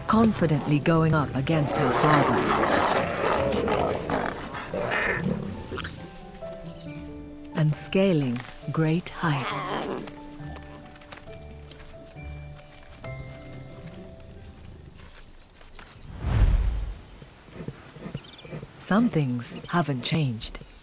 confidently going up against her father. And scaling great heights. Some things haven't changed.